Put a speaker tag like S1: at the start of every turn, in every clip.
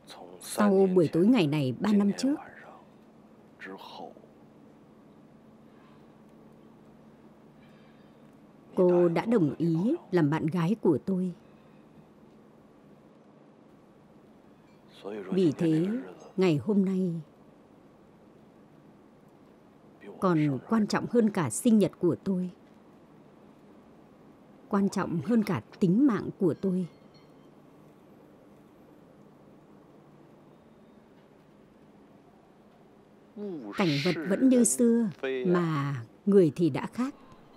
S1: Sau buổi tối ngày này 3 năm trước, cô đã đồng ý làm bạn gái của tôi. Vì thế, ngày hôm nay còn quan trọng hơn cả sinh nhật của tôi, quan trọng hơn cả tính mạng của tôi. Cảnh vật vẫn như xưa, mà người thì đã khác.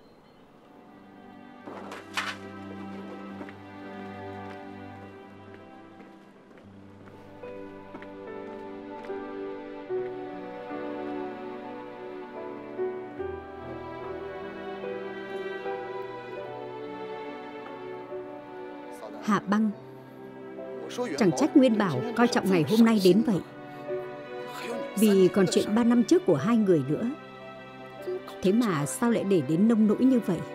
S1: Hạ Băng, chẳng trách Nguyên bảo coi trọng ngày hôm nay đến vậy. Vì còn chuyện 3 năm trước của hai người nữa. Thế mà sao lại để đến nông nỗi như vậy?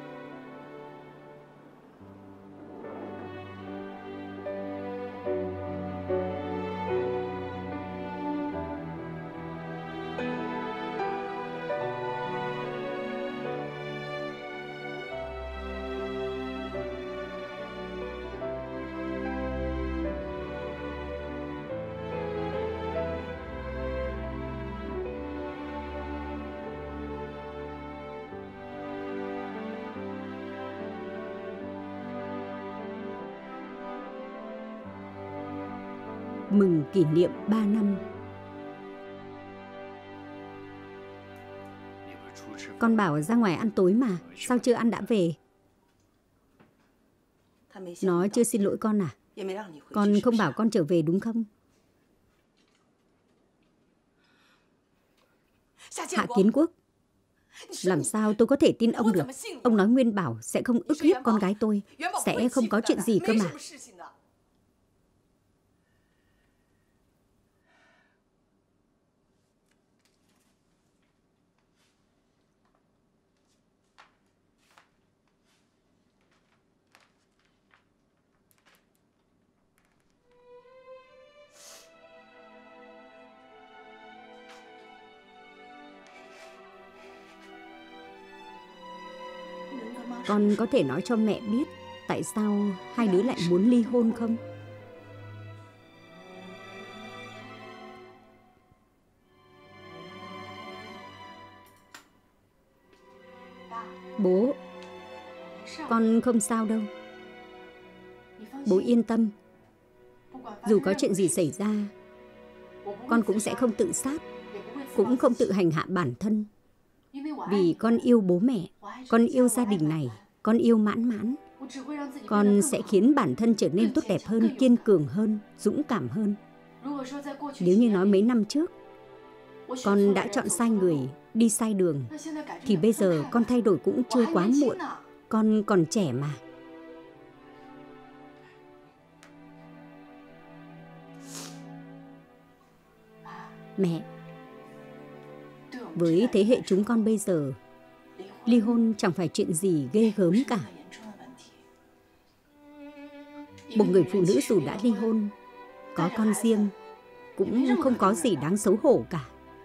S1: Mừng kỷ niệm 3 năm. Con bảo ra ngoài ăn tối mà, sao chưa ăn đã về? Nó chưa xin lỗi con à? Con không bảo con trở về đúng không? Hạ Kiến Quốc, làm sao tôi có thể tin ông được? Ông nói Nguyên bảo sẽ không ức hiếp con gái tôi, sẽ không có chuyện gì cơ mà. Con có thể nói cho mẹ biết tại sao hai đứa lại muốn ly hôn không? Bố, con không sao đâu. Bố yên tâm. Dù có chuyện gì xảy ra, con cũng sẽ không tự sát, cũng không tự hành hạ bản thân. Vì con yêu bố mẹ, con yêu gia đình này, con yêu Mãn Mãn. Con sẽ khiến bản thân trở nên tốt đẹp hơn, kiên cường hơn, dũng cảm hơn. Nếu như nói mấy năm trước con đã chọn sai người, đi sai đường, thì bây giờ con thay đổi cũng chưa quá muộn. Con còn trẻ mà. Mẹ, với thế hệ chúng con bây giờ, ly hôn chẳng phải chuyện gì ghê gớm cả. Một người phụ nữ dù đã ly hôn, có con riêng, cũng không có gì đáng xấu hổ cả.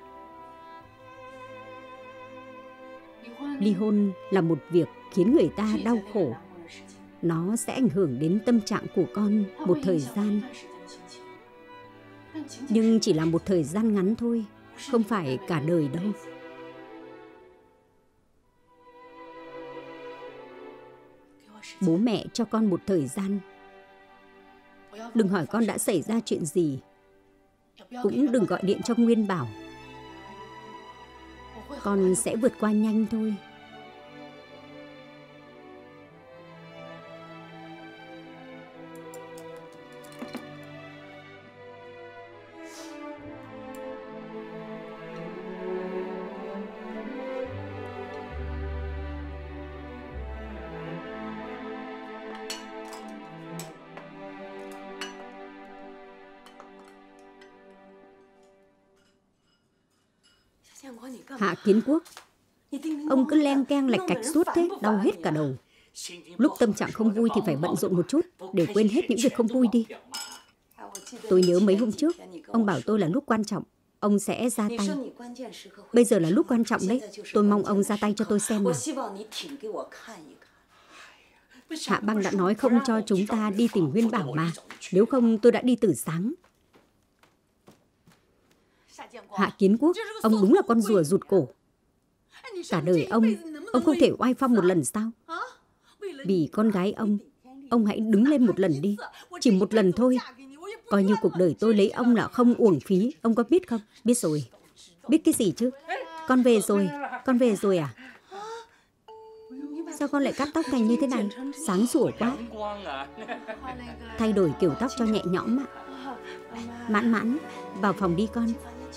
S1: Ly hôn là một việc khiến người ta đau khổ. Nó sẽ ảnh hưởng đến tâm trạng của con một thời gian. Nhưng chỉ là một thời gian ngắn thôi, không phải cả đời đâu. Bố mẹ cho con một thời gian. Đừng hỏi con đã xảy ra chuyện gì. Cũng đừng gọi điện cho Nguyên bảo. Con sẽ vượt qua nhanh thôi. Hạ Kiến Quốc, ông cứ len keng lạch cạch suốt thế, đau hết cả đầu. Lúc tâm trạng không vui thì phải bận rộn một chút, để quên hết những việc không vui đi. Tôi nhớ mấy hôm trước, ông bảo tôi là lúc quan trọng, ông sẽ ra tay. Bây giờ là lúc quan trọng đấy. Tôi mong ông ra tay cho tôi xem nào. Hạ Băng đã nói không cho chúng ta đi tìm Nguyên Bảo mà. Nếu không tôi đã đi từ sáng. Hạ Kiến Quốc, ông đúng là con rùa rụt cổ. Cả đời ông không thể oai phong một lần sao? Vì con gái ông hãy đứng lên một lần đi. Chỉ một lần thôi. Coi như cuộc đời tôi lấy ông là không uổng phí. Ông có biết không? Biết rồi. Biết cái gì chứ? Con về rồi. Con về rồi à? Sao con lại cắt tóc thành như thế này? Sáng sủa quá. Thay đổi kiểu tóc cho nhẹ nhõm ạ. Mãn Mãn, vào phòng đi con.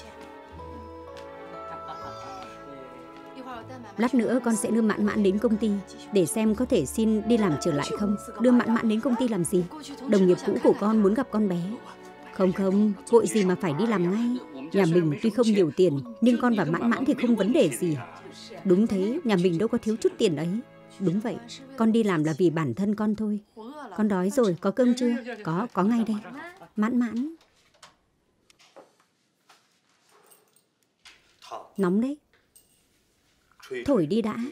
S1: Lát nữa con sẽ đưa Mãn Mãn đến công ty để xem có thể xin đi làm trở lại không. Đưa Mãn Mãn đến công ty làm gì? Đồng nghiệp cũ của con muốn gặp con bé. Không, vội gì mà phải đi làm ngay. Nhà mình tuy không nhiều tiền, nhưng con và Mãn Mãn thì không vấn đề gì. Đúng thế, nhà mình đâu có thiếu chút tiền ấy. Đúng vậy, con đi làm là vì bản thân con thôi. Con đói rồi, có cơm chưa? Có ngay đây. Mãn Mãn. Nóng đấy. Thổi đi đã.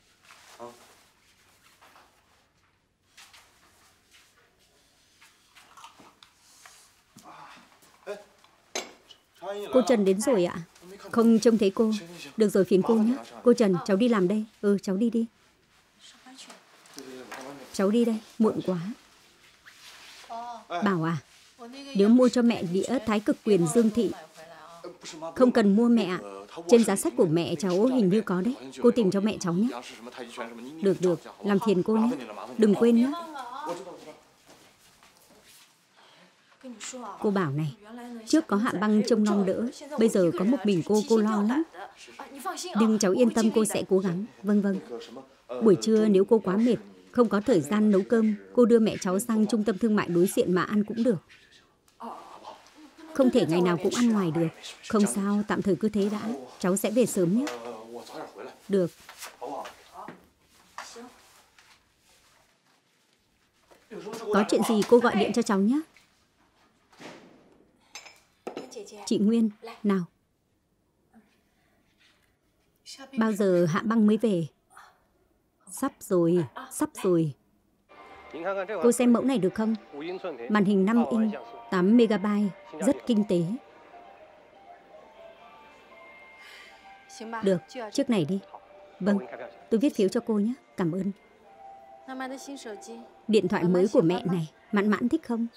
S1: Cô Trần đến rồi ạ. Không trông thấy cô. Được rồi, phiền cô nhé. Cô Trần, cháu đi làm đây. Cháu đi đi. Cháu đi đây, muộn quá. Bảo à, nếu mua cho mẹ đĩa Thái Cực Quyền Dương Thị. Không cần mua mẹ ạ. Trên giá sách của mẹ cháu hình như có đấy. Cô tìm cho mẹ cháu nhé. Được, làm phiền cô nhé. Đừng quên nhé. Cô bảo này, trước có Hạ Băng trông non đỡ, bây giờ có một mình cô lo lắm. Nhưng cháu yên tâm, cô sẽ cố gắng. Vâng. Buổi trưa nếu cô quá mệt, không có thời gian nấu cơm, cô đưa mẹ cháu sang trung tâm thương mại đối diện mà ăn cũng được. Không thể ngày nào cũng ăn ngoài được. Không sao, tạm thời cứ thế đã. Cháu sẽ về sớm nhé. Được. Có chuyện gì cô gọi điện cho cháu nhé. Chị Nguyên, nào. Bao giờ Hạ Băng mới về? Sắp rồi. Cô xem mẫu này được không? Màn hình 5 inch, 8 MB, rất kinh tế. Được, chiếc này đi. Vâng, tôi viết phiếu cho cô nhé. Cảm ơn. Điện thoại mới của mẹ này, Mãn Mãn thích không?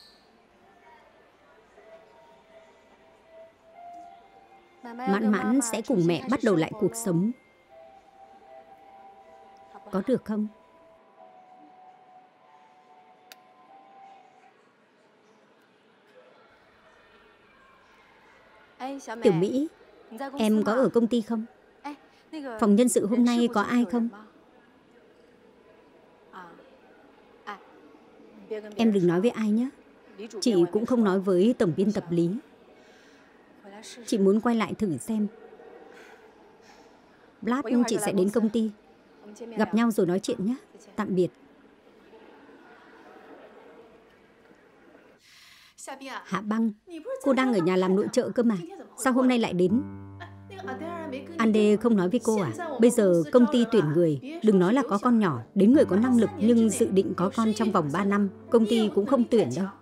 S1: Mãn Mãn sẽ cùng mẹ bắt đầu lại cuộc sống. Có được không? Tiểu Mỹ, em có ở công ty không? Phòng nhân sự hôm nay có ai không? Em đừng nói với ai nhé. Chị cũng không nói với tổng biên tập Lý. Chị muốn quay lại thử xem. Lát chị sẽ đến công ty. Gặp nhau rồi nói chuyện nhé. Tạm biệt. Hạ Băng, cô đang ở nhà làm nội trợ cơ mà. Sao hôm nay lại đến? Ande không nói với cô à? Bây giờ công ty tuyển người, đừng nói là có con nhỏ, đến người có năng lực nhưng dự định có con trong vòng 3 năm, công ty cũng không tuyển đâu.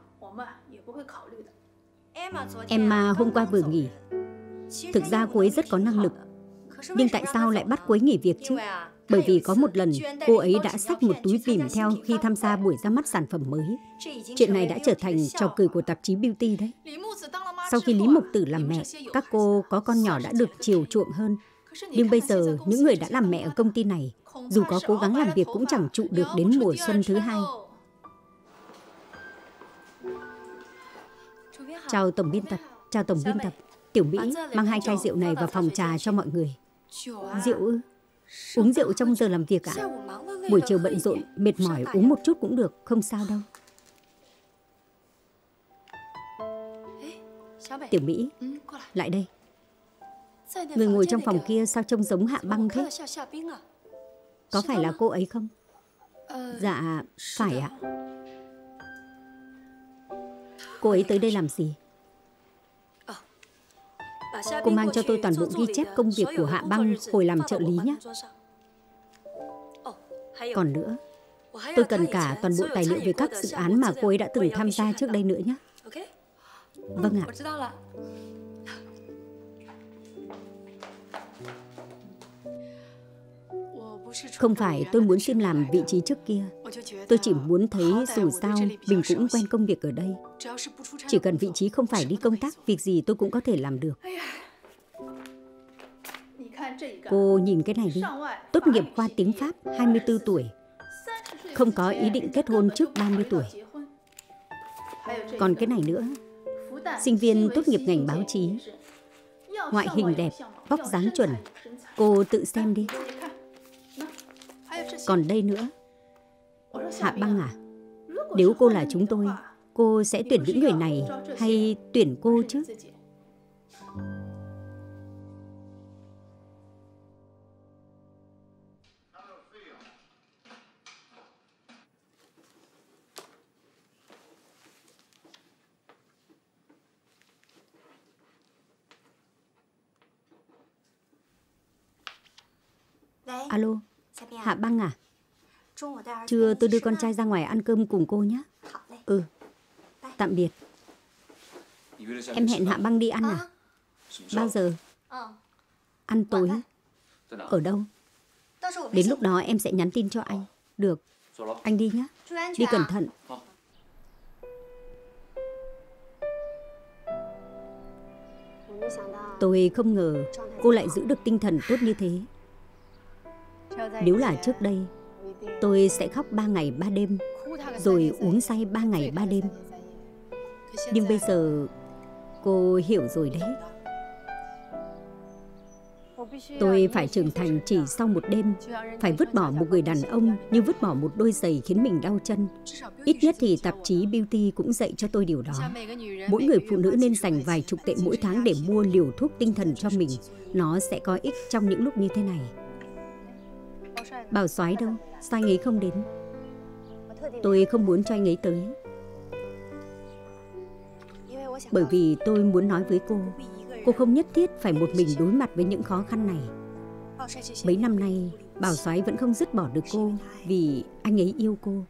S1: Emma hôm qua vừa nghỉ. Thực ra cô ấy rất có năng lực. Nhưng tại sao lại bắt cô ấy nghỉ việc chứ? Bởi vì có một lần cô ấy đã xách một túi bỉm theo khi tham gia buổi ra mắt sản phẩm mới. Chuyện này đã trở thành trò cười của tạp chí Beauty đấy. Sau khi Lý Mục Tử làm mẹ, các cô có con nhỏ đã được chiều chuộng hơn. Nhưng bây giờ những người đã làm mẹ ở công ty này, dù có cố gắng làm việc cũng chẳng trụ được đến mùa xuân thứ hai. Chào tổng biên tập. Chào tổng biên tập. Tiểu Mỹ, mang 2 chai rượu này vào phòng trà cho mọi người. Rượu ư? Uống rượu trong giờ làm việc ạ? Buổi chiều bận rộn, mệt mỏi uống một chút cũng được, không sao đâu. Tiểu Mỹ, lại đây. Người ngồi trong phòng kia sao trông giống Hạ Băng thế? Có phải là cô ấy không? Dạ, phải ạ. Cô ấy tới đây làm gì? Cô mang cho tôi toàn bộ ghi chép công việc của Hạ Băng hồi làm trợ lý nhé. Còn nữa, tôi cần cả toàn bộ tài liệu về các dự án mà cô ấy đã từng tham gia trước đây nữa nhé. Vâng ạ. Không phải tôi muốn xin làm vị trí trước kia. Tôi chỉ muốn thấy dù sao mình cũng quen công việc ở đây. Chỉ cần vị trí không phải đi công tác, việc gì tôi cũng có thể làm được. Cô nhìn cái này đi. Tốt nghiệp khoa tiếng Pháp, 24 tuổi. Không có ý định kết hôn trước 30 tuổi. Còn cái này nữa. Sinh viên tốt nghiệp ngành báo chí. Ngoại hình đẹp, vóc dáng chuẩn. Cô tự xem đi. Còn đây nữa. Hạ Băng à, nếu cô là chúng tôi, cô sẽ tuyển những người này hay tuyển cô chứ? Alo, Hạ Băng à? Trưa tôi đưa con trai ra ngoài ăn cơm cùng cô nhé. Ừ, tạm biệt. Em hẹn Hạ Băng đi ăn à? Bao giờ? Ăn tối. Ở đâu? Đến lúc đó em sẽ nhắn tin cho anh. Được, anh đi nhé. Đi cẩn thận. Tôi không ngờ cô lại giữ được tinh thần tốt như thế. Nếu là trước đây, tôi sẽ khóc 3 ngày 3 đêm, rồi uống say 3 ngày 3 đêm. Nhưng bây giờ cô hiểu rồi đấy. Tôi phải trưởng thành chỉ sau một đêm. Phải vứt bỏ một người đàn ông như vứt bỏ một đôi giày khiến mình đau chân. Ít nhất thì tạp chí Beauty cũng dạy cho tôi điều đó. Mỗi người phụ nữ nên dành vài chục tệ mỗi tháng để mua liều thuốc tinh thần cho mình. Nó sẽ có ích trong những lúc như thế này. Bảo Soái đâu? Sao anh ấy không đến? Tôi không muốn cho anh ấy tới. Bởi vì tôi muốn nói với cô, cô không nhất thiết phải một mình đối mặt với những khó khăn này. Mấy năm nay, Bảo Soái vẫn không dứt bỏ được cô vì anh ấy yêu cô.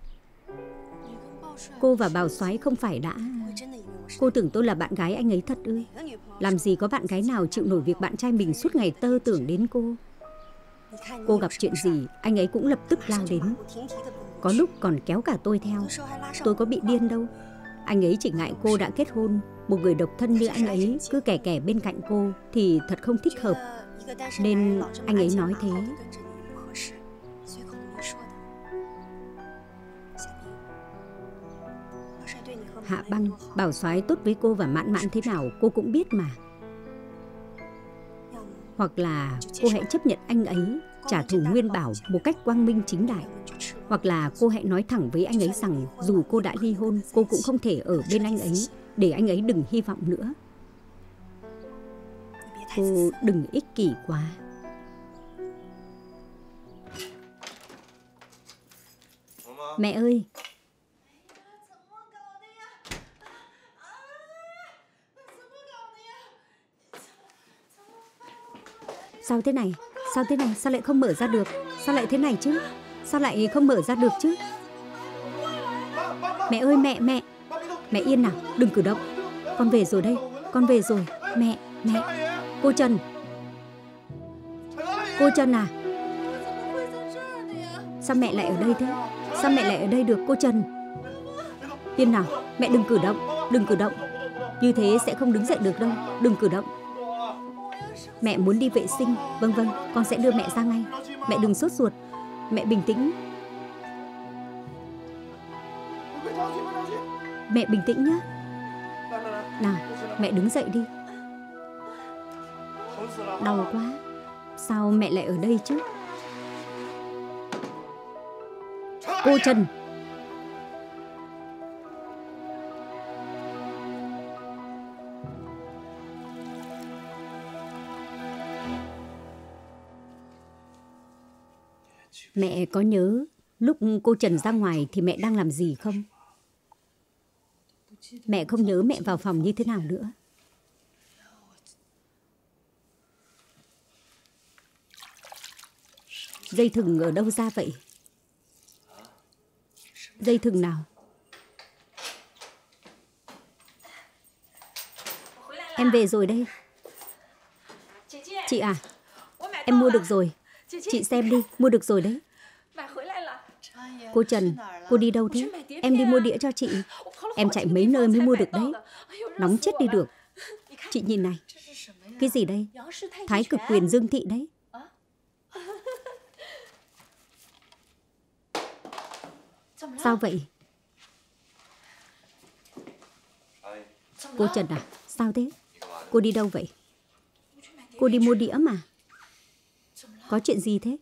S1: Cô và Bảo Soái không phải đã... Cô tưởng tôi là bạn gái anh ấy thật ư? Làm gì có bạn gái nào chịu nổi việc bạn trai mình suốt ngày tơ tưởng đến cô. Cô gặp chuyện gì, anh ấy cũng lập tức lao đến. Có lúc còn kéo cả tôi theo. Tôi có bị điên đâu. Anh ấy chỉ ngại cô đã kết hôn. Một người độc thân như anh ấy cứ kè kè bên cạnh cô thì thật không thích hợp. Nên anh ấy nói thế. Hạ Băng, Bảo Soái tốt với cô và Mãn Mãn thế nào cô cũng biết mà. Hoặc là cô hãy chấp nhận anh ấy trả thù Nguyên Bảo một cách quang minh chính đại. Hoặc là cô hãy nói thẳng với anh ấy rằng dù cô đã ly hôn, cô cũng không thể ở bên anh ấy, để anh ấy đừng hy vọng nữa. Cô đừng ích kỷ quá. Mẹ ơi! Sao thế này? Sao thế này? Sao lại không mở ra được? Sao lại thế này chứ? Sao lại không mở ra được chứ? Mẹ ơi, mẹ! Mẹ yên nào, đừng cử động. Con về rồi đây, con về rồi. Mẹ! Cô Trần! Cô Trần à? Sao mẹ lại ở đây thế? Sao mẹ lại ở đây được cô Trần? Yên nào, mẹ đừng cử động, đừng cử động. Như thế sẽ không đứng dậy được đâu, đừng cử động. Mẹ muốn đi vệ sinh. Vâng, con sẽ đưa mẹ ra ngay. Mẹ đừng sốt ruột. Mẹ bình tĩnh. Mẹ bình tĩnh nhé. Nào, mẹ đứng dậy đi. Đau quá. Sao mẹ lại ở đây chứ? Cô Trần! Mẹ có nhớ lúc cô Trần ra ngoài thì mẹ đang làm gì không? Mẹ không nhớ mẹ vào phòng như thế nào nữa. Dây thừng ở đâu ra vậy? Dây thừng nào? Em về rồi đây. Chị à, em mua được rồi. Chị xem đi, mua được rồi đấy. Cô Trần, cô đi đâu thế? Em đi mua đĩa cho chị. Em chạy mấy nơi mới mua được đấy. Nóng chết đi được. Chị nhìn này. Cái gì đây? Thái cực quyền Dương Thị đấy. Sao vậy? Cô Trần à, sao thế? Cô đi đâu vậy? Cô đi mua đĩa mà. Có chuyện gì thế?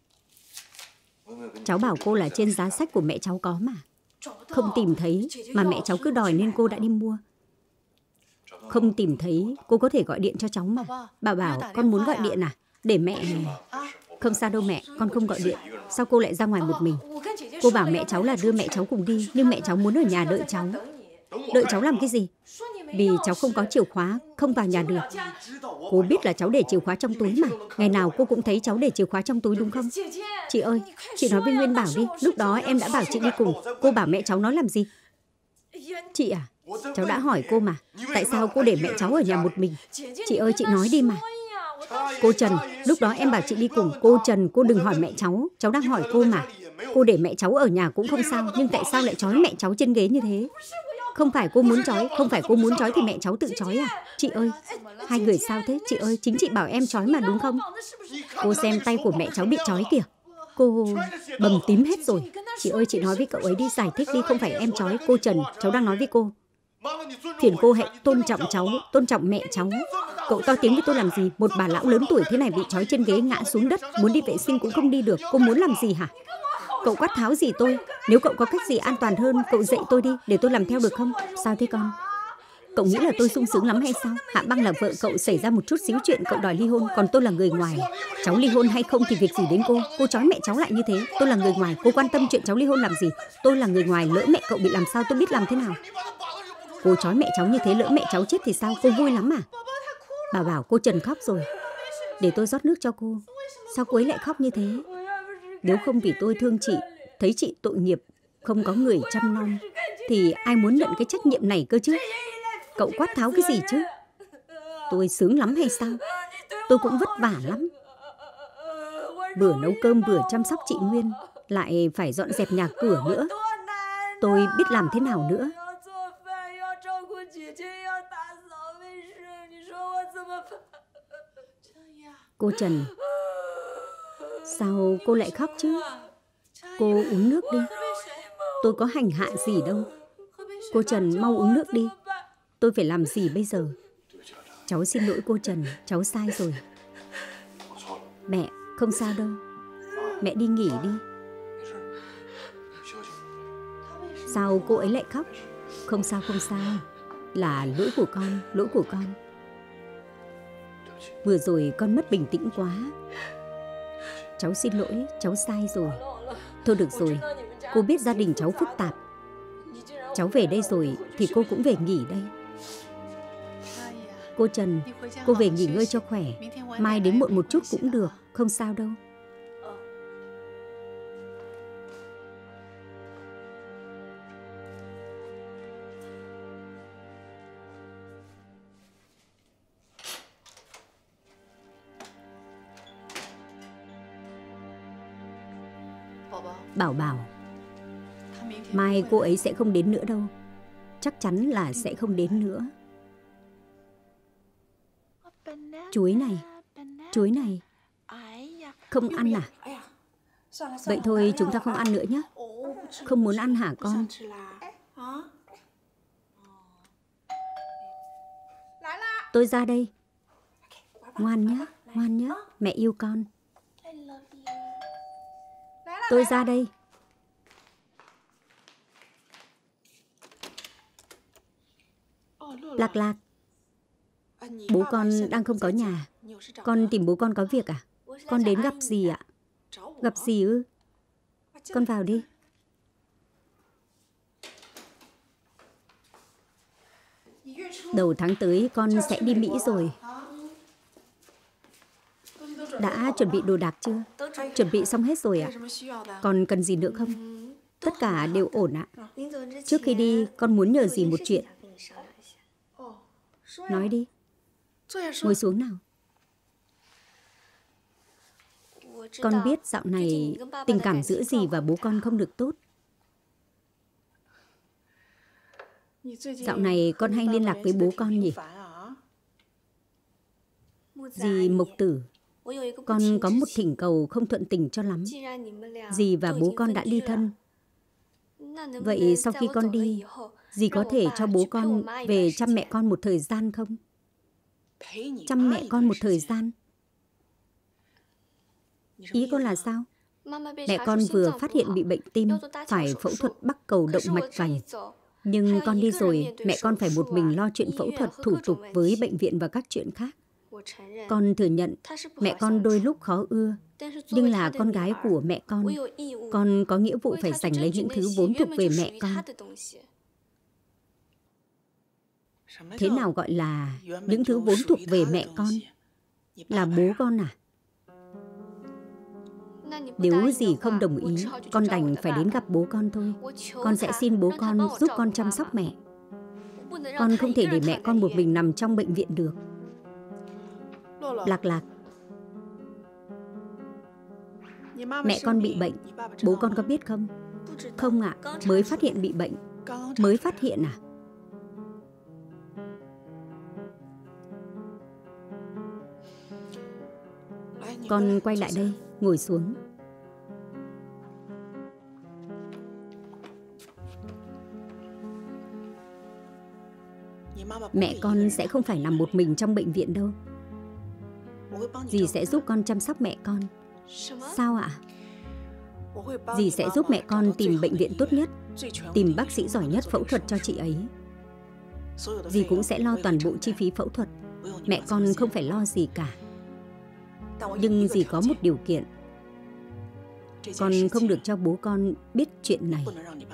S1: Cháu bảo cô là trên giá sách của mẹ cháu có mà. Không tìm thấy mà mẹ cháu cứ đòi nên cô đã đi mua. Không tìm thấy, cô có thể gọi điện cho cháu mà. Bà bảo con muốn gọi điện à? Để mẹ... Không sao đâu mẹ, con không gọi điện. Sao cô lại ra ngoài một mình? Cô bảo mẹ cháu là đưa mẹ cháu cùng đi, nhưng mẹ cháu muốn ở nhà đợi cháu. Đợi cháu làm cái gì? Vì cháu không có chìa khóa, không vào nhà được. Cô biết là cháu để chìa khóa trong túi mà. Ngày nào cô cũng thấy cháu để chìa khóa trong túi đúng không? Chị ơi, chị nói với Nguyên Bảo đi. Lúc đó em đã bảo chị đi cùng. Cô bảo mẹ cháu nói làm gì? Chị à, cháu đã hỏi cô mà. Tại sao cô để mẹ cháu ở nhà một mình? Chị ơi, chị nói đi mà. Cô Trần, lúc đó em bảo chị đi cùng. Cô Trần, cô đừng hỏi mẹ cháu. Cháu đang hỏi cô mà. Cô để mẹ cháu ở nhà cũng không sao. Nhưng tại sao lại trói mẹ cháu trên ghế như thế? Không phải cô muốn trói. Không phải cô muốn trói thì mẹ cháu tự trói à? Chị ơi, hai người sao thế? Chị ơi, chính chị bảo em trói mà đúng không? Cô xem tay của mẹ cháu bị trói kìa. Cô bầm tím hết rồi. Chị ơi, chị nói với cậu ấy đi, giải thích đi. Không phải em trói. Cô Trần, cháu đang nói với cô. Phiền cô hãy tôn trọng cháu, tôn trọng mẹ cháu. Cậu to tiếng với tôi làm gì? Một bà lão lớn tuổi thế này bị trói trên ghế ngã xuống đất, muốn đi vệ sinh cũng không đi được. Cô muốn làm gì hả? Cậu quát tháo gì tôi? Nếu cậu có cách gì an toàn hơn, cậu dạy tôi đi, để tôi làm theo được không? Sao thế con? Cậu nghĩ là tôi sung sướng lắm hay sao? Hạ Băng là vợ cậu, xảy ra một chút xíu chuyện cậu đòi ly hôn, còn tôi là người ngoài. Cháu ly hôn hay không thì việc gì đến cô? Cô trói mẹ cháu lại như thế. Tôi là người ngoài, cô quan tâm chuyện cháu ly hôn làm gì? Tôi là người ngoài, lỡ mẹ cậu bị làm sao tôi biết làm thế nào? Cô trói mẹ cháu như thế, lỡ mẹ cháu chết thì sao? Cô vui lắm à? Bà bảo cô Trần khóc rồi. Để tôi rót nước cho cô. Sao cô ấy lại khóc như thế? Nếu không vì tôi thương chị, thấy chị tội nghiệp, không có người chăm nom, thì ai muốn nhận cái trách nhiệm này cơ chứ? Cậu quát tháo cái gì chứ? Tôi sướng lắm hay sao? Tôi cũng vất vả lắm. Vừa nấu cơm vừa chăm sóc chị Nguyên, lại phải dọn dẹp nhà cửa nữa. Tôi biết làm thế nào nữa? Cô Trần, sao cô lại khóc chứ? Cô uống nước đi. Tôi có hành hạ gì đâu. Cô Trần mau uống nước đi. Tôi phải làm gì bây giờ? Cháu xin lỗi cô Trần, cháu sai rồi. Mẹ, không sao đâu. Mẹ đi nghỉ đi. Sao cô ấy lại khóc? Không sao, không sao. Là lỗi của con, lỗi của con. Vừa rồi con mất bình tĩnh quá. Cháu xin lỗi, cháu sai rồi. Thôi được rồi, cô biết gia đình cháu phức tạp. Cháu về đây rồi thì cô cũng về nghỉ đây. Cô Trần, cô về nghỉ ngơi cho khỏe. Mai đến muộn một chút cũng được, không sao đâu. Bảo Bảo, mai cô ấy sẽ không đến nữa đâu. Chắc chắn là sẽ không đến nữa. Chuối này, chuối này. Không ăn à? Vậy thôi chúng ta không ăn nữa nhé. Không muốn ăn hả con? Tôi ra đây. Ngoan nhé, ngoan nhé. Mẹ yêu con. Tôi ra đây. Lạc Lạc, bố con đang không có nhà. Con tìm bố con có việc à? Con đến gặp gì ạ? Gặp gì ư? Con vào đi. Đầu tháng tới con sẽ đi Mỹ rồi. Đã chuẩn bị đồ đạc chưa? Chuẩn bị xong hết rồi ạ. Còn cần gì nữa không? Tất cả đều ổn ạ. Trước khi đi, con muốn nhờ dì một chuyện. Nói đi. Ngồi xuống nào. Con biết dạo này tình cảm giữa dì và bố con không được tốt. Dạo này con hay liên lạc với bố con nhỉ? Dì Mộc Tử, con có một thỉnh cầu không thuận tình cho lắm. Dì và bố con đã ly thân. Vậy sau khi con đi, dì có thể cho bố con về chăm mẹ con một thời gian không? Chăm mẹ con một thời gian. Ý con là sao? Mẹ con vừa phát hiện bị bệnh tim, phải phẫu thuật bắc cầu động mạch vành. Nhưng con đi rồi, mẹ con phải một mình lo chuyện phẫu thuật, thủ tục với bệnh viện và các chuyện khác. Con thừa nhận mẹ con đôi lúc khó ưa, nhưng là con gái của mẹ con có nghĩa vụ phải giành lấy những thứ vốn thuộc về mẹ con. Thế nào gọi là những thứ vốn thuộc về mẹ con? Là bố con à? Nếu dì không đồng ý, con đành phải đến gặp bố con thôi. Con sẽ xin bố con giúp con chăm sóc mẹ. Con không thể để mẹ con một mình nằm trong bệnh viện được. Lạc Lạc, mẹ con bị bệnh, bố con có biết không? Không ạ, mới phát hiện bị bệnh. Mới phát hiện à? Con quay lại đây, ngồi xuống. Mẹ con sẽ không phải nằm một mình trong bệnh viện đâu. Dì sẽ giúp con chăm sóc mẹ con. Sao ạ? Dì sẽ giúp mẹ con tìm bệnh viện tốt nhất, tìm bác sĩ giỏi nhất phẫu thuật cho chị ấy. Dì cũng sẽ lo toàn bộ chi phí phẫu thuật. Mẹ con không phải lo gì cả. Nhưng dì có một điều kiện. Con không được cho bố con biết chuyện này.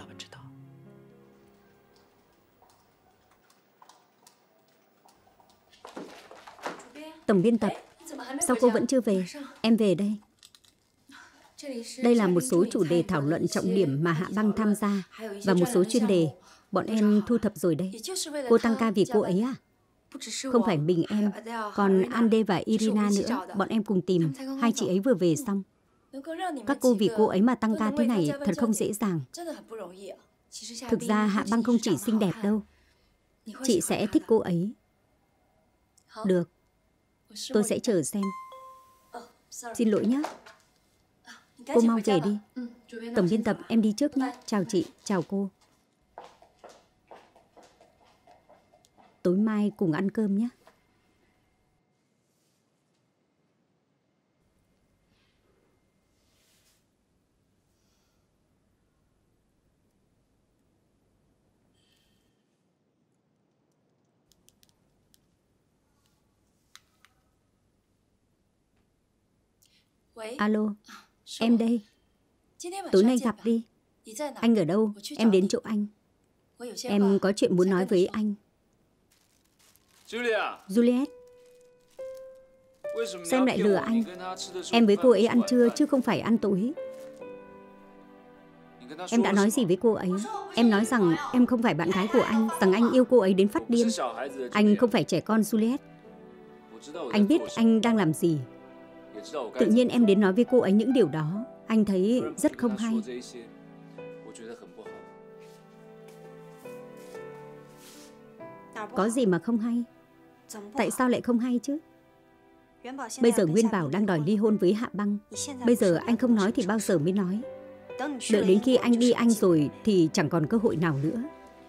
S1: Tổng biên tập, sao cô vẫn chưa về? Em về đây. Đây là một số chủ đề thảo luận trọng điểm mà Hạ Băng tham gia và một số chuyên đề. Bọn em thu thập rồi đây. Cô tăng ca vì cô ấy à? Không phải mình em, còn Ande và Irina nữa. Bọn em cùng tìm. Hai chị ấy vừa về xong. Các cô vì cô ấy mà tăng ca thế này thật không dễ dàng. Thực ra Hạ Băng không chỉ xinh đẹp đâu. Chị sẽ thích cô ấy. Được. Tôi sẽ chờ xem. Xin lỗi nhé. Cô mau về đi. Tổng biên tập, em đi trước nhé. Chào chị, chào cô. Tối mai cùng ăn cơm nhé. Alo, em đây. Tối nay gặp đi. Anh ở đâu? Em đến chỗ anh. Em có chuyện muốn nói với anh. Juliet, sao em lại lừa anh? Em với cô ấy ăn trưa chứ không phải ăn tối. Em đã nói gì với cô ấy? Em nói rằng em không phải bạn gái của anh, rằng anh yêu cô ấy đến phát điên. Anh không phải trẻ con, Juliet. Anh biết anh đang làm gì. Tự nhiên em đến nói với cô ấy những điều đó. Anh thấy rất không hay. Có gì mà không hay? Tại sao lại không hay chứ? Bây giờ Nguyên Bảo đang đòi ly hôn với Hạ Băng. Bây giờ anh không nói thì bao giờ mới nói? Đợi đến khi anh đi Anh rồi thì chẳng còn cơ hội nào nữa.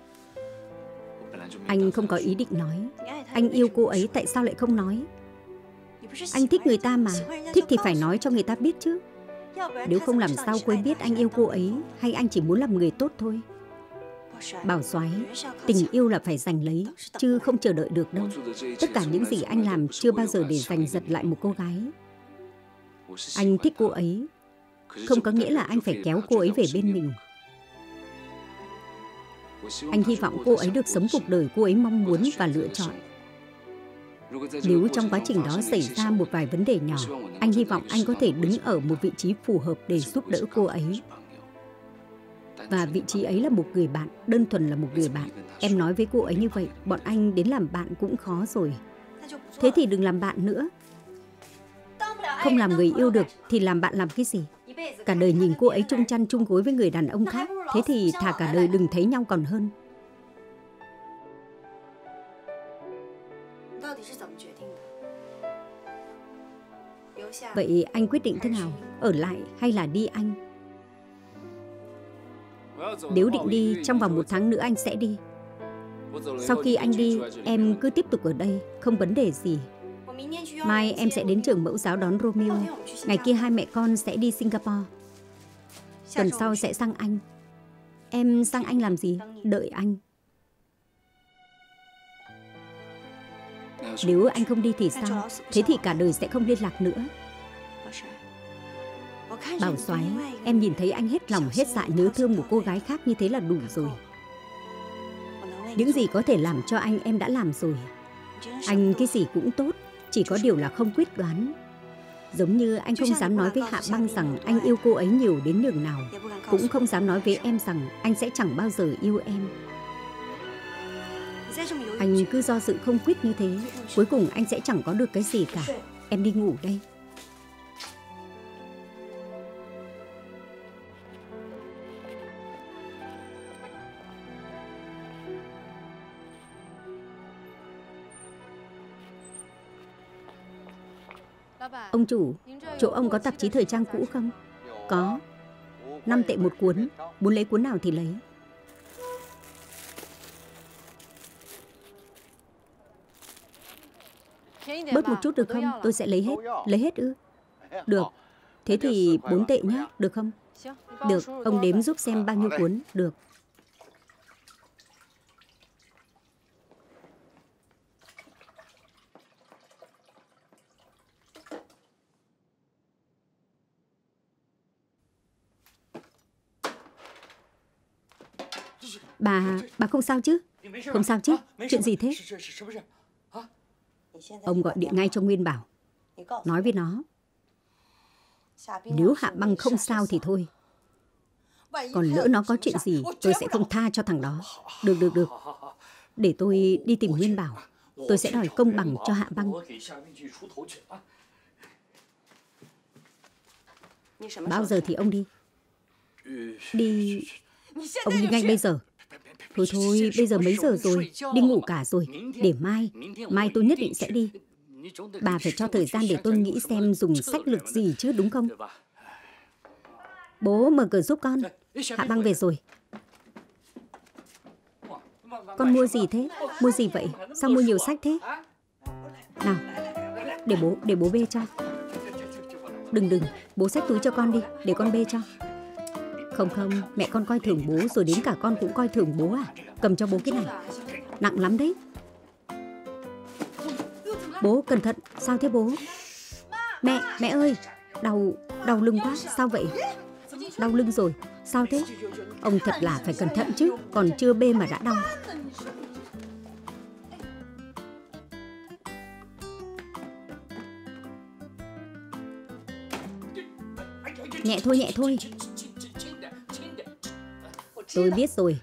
S1: Anh không có ý định nói. Anh yêu cô ấy, tại sao lại không nói? Anh thích người ta mà. Thích thì phải nói cho người ta biết chứ. Nếu không làm sao cô ấy biết anh yêu cô ấy, hay anh chỉ muốn làm người tốt thôi. Bảo Soái, tình yêu là phải giành lấy, chứ không chờ đợi được đâu. Tất cả những gì anh làm chưa bao giờ để giành giật lại một cô gái. Anh thích cô ấy, không có nghĩa là anh phải kéo cô ấy về bên mình. Anh hy vọng cô ấy được sống cuộc đời cô ấy mong muốn và lựa chọn. Nếu trong quá trình đó xảy ra một vài vấn đề nhỏ, anh hy vọng anh có thể đứng ở một vị trí phù hợp để giúp đỡ cô ấy. Và vị trí ấy là một người bạn, đơn thuần là một người bạn. Em nói với cô ấy như vậy, bọn anh đến làm bạn cũng khó rồi. Thế thì đừng làm bạn nữa. Không làm người yêu được thì làm bạn làm cái gì? Cả đời nhìn cô ấy chung chăn chung gối với người đàn ông khác, thế thì thà cả đời đừng thấy nhau còn hơn. Vậy anh quyết định thế nào? Ở lại hay là đi anh? Nếu định đi, trong vòng 1 tháng nữa anh sẽ đi. Sau khi anh đi, em cứ tiếp tục ở đây, không vấn đề gì. Mai em sẽ đến trường mẫu giáo đón Romeo. Ngày kia hai mẹ con sẽ đi Singapore. Tuần sau sẽ sang Anh. Em sang Anh làm gì? Đợi anh. Nếu anh không đi thì sao? Thế thì cả đời sẽ không liên lạc nữa. Bảo Soái, em nhìn thấy anh hết lòng hết dạ nhớ thương một cô gái khác như thế là đủ rồi. Những gì có thể làm cho anh em đã làm rồi. Anh cái gì cũng tốt, chỉ có điều là không quyết đoán. Giống như anh không dám nói với Hạ Băng rằng anh yêu cô ấy nhiều đến nhường nào, cũng không dám nói với em rằng anh sẽ chẳng bao giờ yêu em. Anh cứ do dự không quyết như thế, cuối cùng anh sẽ chẳng có được cái gì cả. Em đi ngủ đây. Ông chủ, chỗ ông có tạp chí thời trang cũ không? Có. 5 tệ một cuốn, muốn lấy cuốn nào thì lấy. Bớt một chút được không? Tôi sẽ lấy hết. Lấy hết ư? Được. Thế thì 4 tệ nhé, được không? Được, ông đếm giúp xem bao nhiêu cuốn. Được. Bà không sao chứ? Không sao chứ? Chuyện gì thế? Ông gọi điện ngay cho Nguyên Bảo. Nói với nó, nếu Hạ Băng không sao thì thôi. Còn lỡ nó có chuyện gì, tôi sẽ không tha cho thằng đó. Được. Để tôi đi tìm Nguyên Bảo. Tôi sẽ đòi công bằng cho Hạ Băng. Bao giờ thì ông đi? Đi... Ông đi ngay bây giờ. Thôi, bây giờ mấy giờ rồi? Đi ngủ cả rồi. Để mai tôi nhất định sẽ đi. Bà phải cho thời gian để tôi nghĩ xem dùng sách lược gì chứ, đúng không? Bố mở cửa giúp con. Hạ Băng về rồi. Con mua gì thế? Mua gì vậy? Sao mua nhiều sách thế? Nào, để bố bê cho. Đừng, bố xách túi cho con đi, để con bê cho. Không, mẹ con coi thường bố rồi đến cả con cũng coi thường bố à? Cầm cho bố cái này. Nặng lắm đấy. Bố cẩn thận, sao thế bố? Mẹ ơi, đau lưng quá, sao vậy? Đau lưng rồi, sao thế? Ông thật là phải cẩn thận chứ, còn chưa bê mà đã đau. Nhẹ thôi. Tôi biết rồi.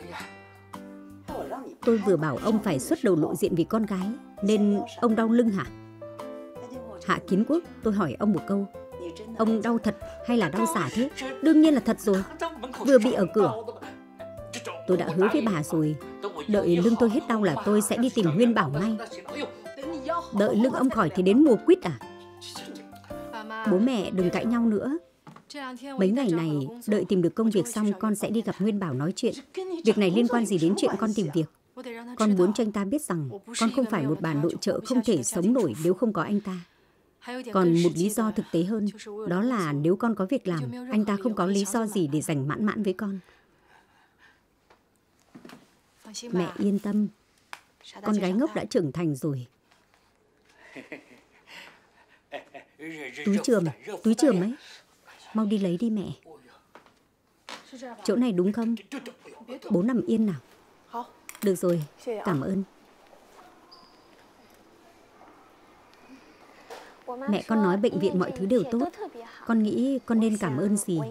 S1: Tôi vừa bảo ông phải xuất đầu lộ diện vì con gái, nên ông đau lưng hả? Hạ Kiến Quốc, tôi hỏi ông một câu. Ông đau thật hay là đau giả thế? Đương nhiên là thật rồi. Vừa bị ở cửa. Tôi đã hứa với bà rồi, đợi lưng tôi hết đau là tôi sẽ đi tìm Nguyên Bảo ngay. Đợi lưng ông khỏi thì đến mùa quýt à? Bố mẹ đừng cãi nhau nữa. Mấy ngày này, đợi tìm được công việc xong con sẽ đi gặp Nguyên Bảo nói chuyện. Việc này liên quan gì đến chuyện con tìm việc? Con muốn cho anh ta biết rằng con không phải một bà nội trợ không thể sống nổi nếu không có anh ta. Còn một lý do thực tế hơn, đó là nếu con có việc làm, anh ta không có lý do gì để dành mãn mãn với con. Mẹ yên tâm, con gái ngốc đã trưởng thành rồi. Túi chườm ấy, mau đi lấy đi mẹ. Chỗ này đúng không? Bố nằm yên nào. Được rồi, cảm ơn. Mẹ con nói bệnh viện mọi thứ đều tốt. Con nghĩ con nên cảm ơn dì.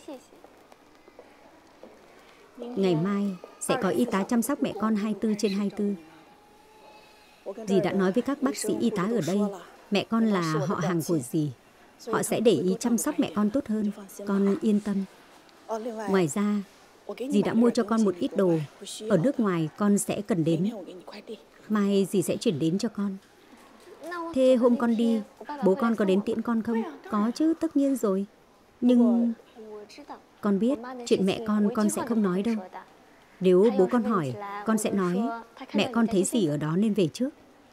S1: Ngày mai sẽ có y tá chăm sóc mẹ con 24/24. Dì đã nói với các bác sĩ y tá ở đây, mẹ con là họ hàng của dì. Họ sẽ để ý chăm sóc mẹ con tốt hơn. Con yên tâm. Ngoài ra, dì đã mua cho con một ít đồ. Ở nước ngoài con sẽ cần đến. Mai dì sẽ chuyển đến cho con. Thế hôm con đi, bố con có đến tiễn con không? Có chứ, tất nhiên rồi. Nhưng con biết chuyện mẹ con sẽ không nói đâu. Nếu bố con hỏi, con sẽ nói mẹ con thấy dì ở đó nên về trước.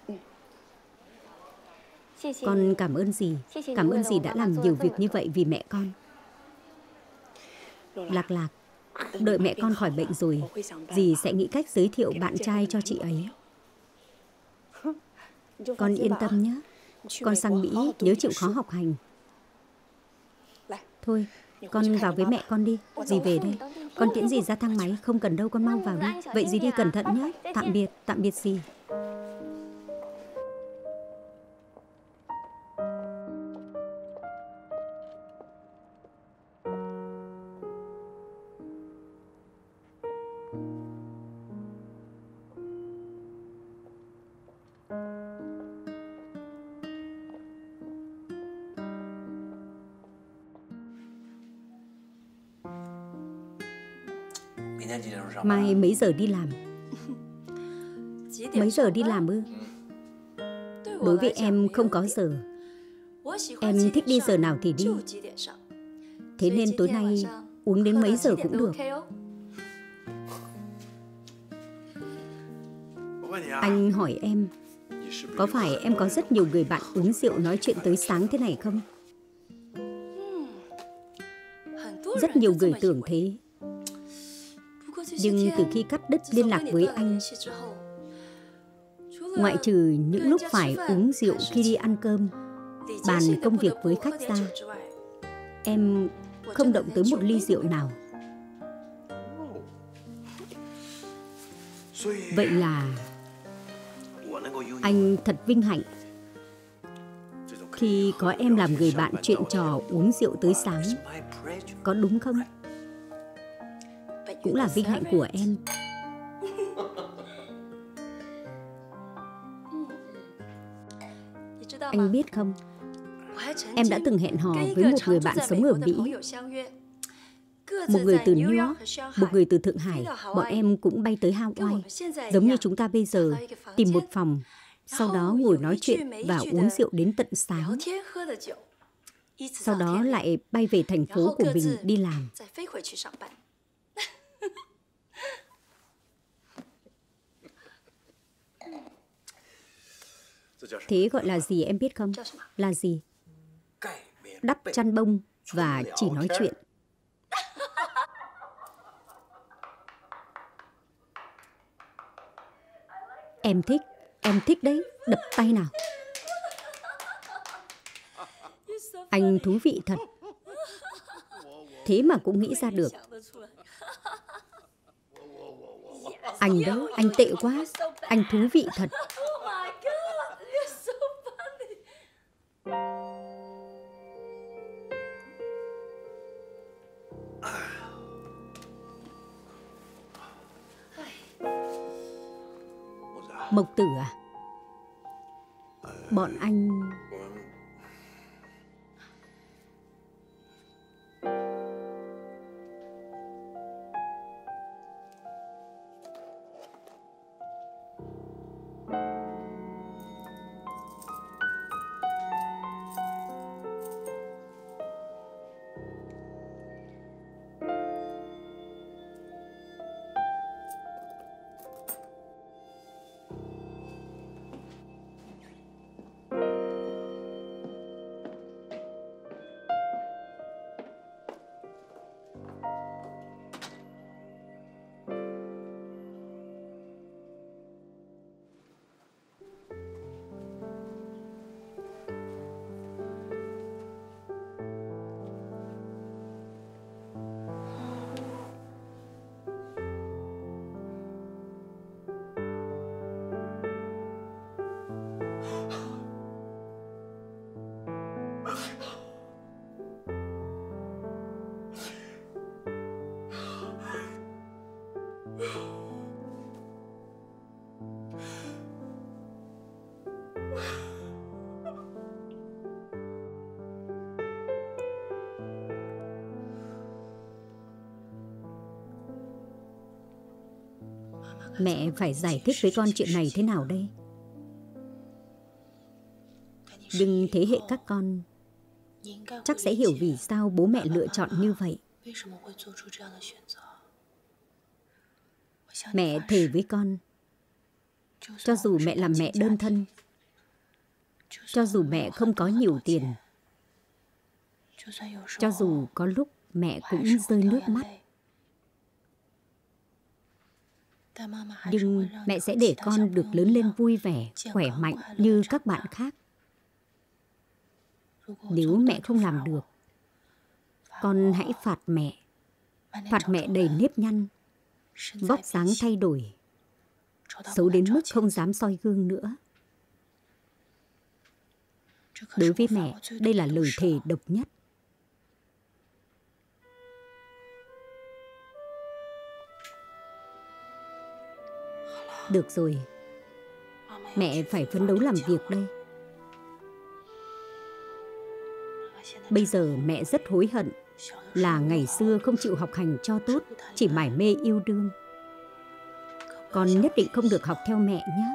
S1: Con cảm ơn dì. Cảm ơn dì đã làm nhiều việc như vậy vì mẹ con. Lạc Lạc, đợi mẹ con khỏi bệnh rồi, dì sẽ nghĩ cách giới thiệu bạn trai cho chị ấy. Con yên tâm nhé. Con sang Mỹ nhớ chịu khó học hành. Thôi, con vào với mẹ con đi. Dì về đây. Con tiễn dì ra thang máy. Không cần đâu, con mau vào đi. Vậy dì đi cẩn thận nhé. Tạm biệt dì. Mai mấy giờ đi làm? Mấy giờ đi làm ư? Đối với em không có giờ. Em thích đi giờ nào thì đi. Thế nên tối nay uống đến mấy giờ cũng được. Anh hỏi em, có phải em có rất nhiều người bạn uống rượu nói chuyện tới sáng thế này không? Rất nhiều người tưởng thế. Nhưng từ khi cắt đứt liên lạc với anh, ngoại trừ những lúc phải uống rượu khi đi ăn cơm, bàn công việc với khách ra, em không động tới một ly rượu nào. Vậy là anh thật vinh hạnh khi có em làm người bạn chuyện trò uống rượu tới sáng. Có đúng không? Cũng là vinh hạnh của em. Anh biết không, em đã từng hẹn hò với một người bạn sống ở Mỹ. Một người từ New York, một người từ Thượng Hải. Bọn em cũng bay tới Hawaii. Giống như chúng ta bây giờ, tìm một phòng, sau đó ngồi nói chuyện và uống rượu đến tận sáng. Sau đó lại bay về thành phố của mình đi làm. Thế gọi là gì em biết không? Là gì? Đắp chăn bông và chỉ nói chuyện. Em thích đấy, đập tay nào. Anh thú vị thật. Thế mà cũng nghĩ ra được. Anh đó, anh tệ quá. Anh thú vị thật. Mộc Tử à? Bọn anh... Mẹ phải giải thích với con chuyện này thế nào đây? Nhưng thế hệ các con chắc sẽ hiểu vì sao bố mẹ lựa chọn như vậy. Mẹ thề với con, cho dù mẹ làm mẹ đơn thân, cho dù mẹ không có nhiều tiền, cho dù có lúc mẹ cũng rơi nước mắt, nhưng mẹ sẽ để con được lớn lên vui vẻ, khỏe mạnh như các bạn khác. Nếu mẹ không làm được, con hãy phạt mẹ. Phạt mẹ đầy nếp nhăn, vóc dáng thay đổi, xấu đến mức không dám soi gương nữa. Đối với mẹ, đây là lời thề độc nhất. Được rồi, mẹ phải phấn đấu làm việc đây. Bây giờ mẹ rất hối hận là ngày xưa không chịu học hành cho tốt, chỉ mải mê yêu đương. Con nhất định không được học theo mẹ nhé.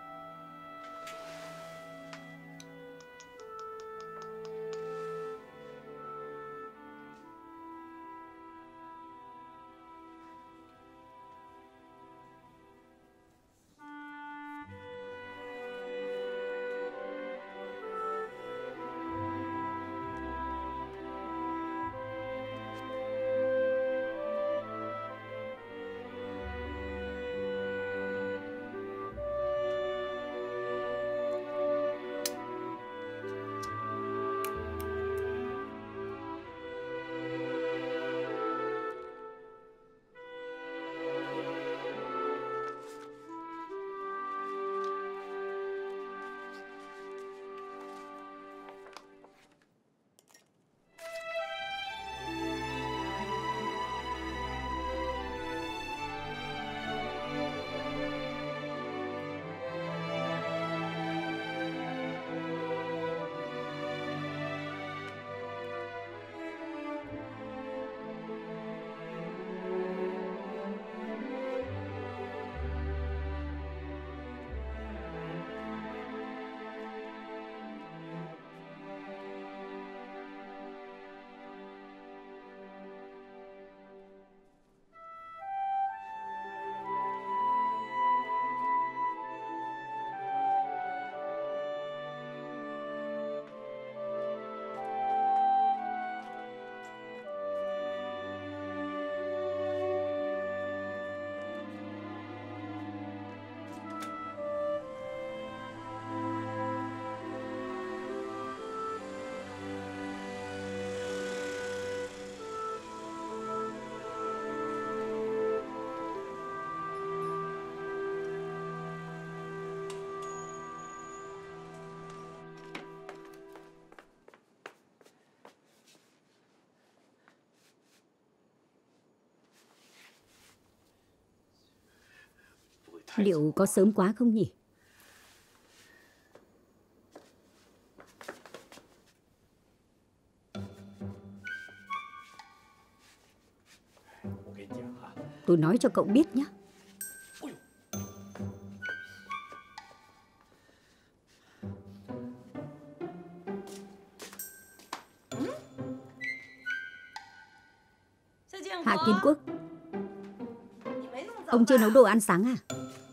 S1: Liệu có sớm quá không nhỉ? Tôi nói cho cậu biết nhé. Hạ Kiến Quốc, ông chưa nấu đồ ăn sáng à?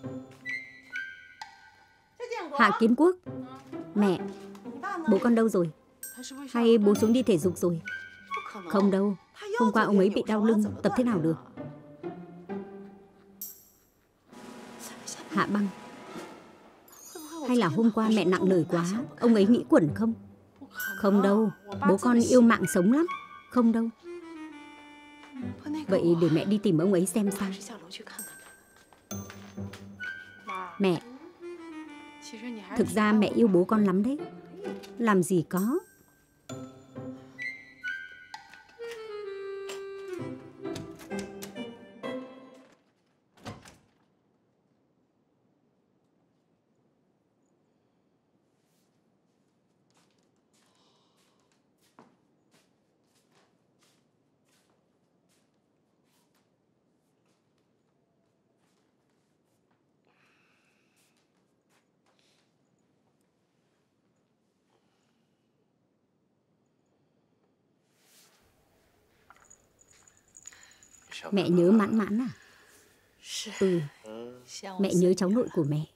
S1: Hạ Kiến Quốc, mẹ, bố con đâu rồi? Hay bố xuống đi thể dục rồi? Không đâu, hôm qua ông ấy bị đau lưng, tập thế nào được? Hạ Băng, hay là hôm qua mẹ nặng lời quá, ông ấy nghĩ quẩn không? Không đâu, bố con yêu mạng sống lắm. Không đâu. Vậy để mẹ đi tìm ông ấy xem sao. Mẹ, thực ra mẹ yêu bố con lắm đấy. Làm gì có. Mẹ nhớ Mãn Mãn à? Ừ, mẹ nhớ cháu nội của mẹ.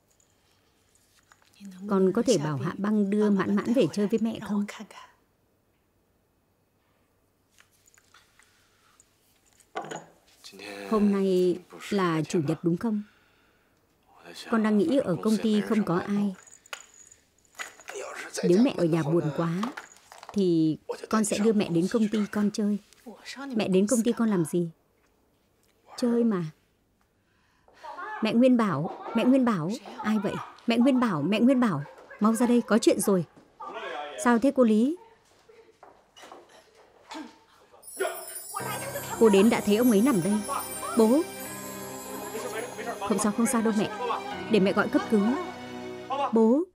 S1: Con có thể bảo Hạ Băng đưa Mãn Mãn về chơi với mẹ không? Hôm nay là chủ nhật đúng không? Con đang nghĩ ở công ty không có ai. Nếu mẹ ở nhà buồn quá thì con sẽ đưa mẹ đến công ty con chơi. Mẹ đến công ty con làm gì? Chơi mà. Mẹ Nguyên Bảo, mẹ Nguyên Bảo. Ai vậy? Mẹ Nguyên Bảo, mẹ Nguyên Bảo. Mau ra đây, có chuyện rồi. Sao thế cô Lý? Cô đến đã thấy ông ấy nằm đây. Bố. Không sao đâu mẹ. Để mẹ gọi cấp cứu. Bố.